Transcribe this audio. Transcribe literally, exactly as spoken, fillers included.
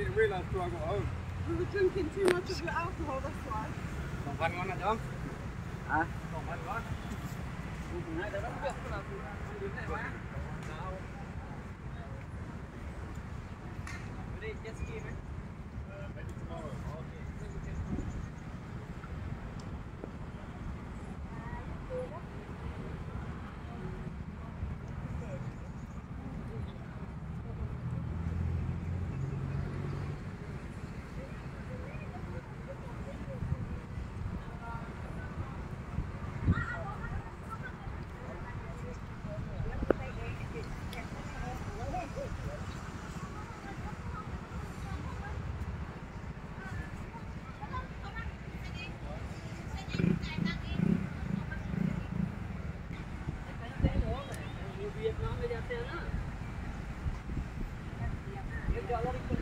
didn't realise till I got home. We were drinking too much of your alcohol, that's why. Còn phần ngon là chấm. Hả? Còn phần ngon. Nãy đã đóng được là đứng này quá. Đi jet ski mấy. Maybe tomorrow. Việt Nam bây giờ thế nữa.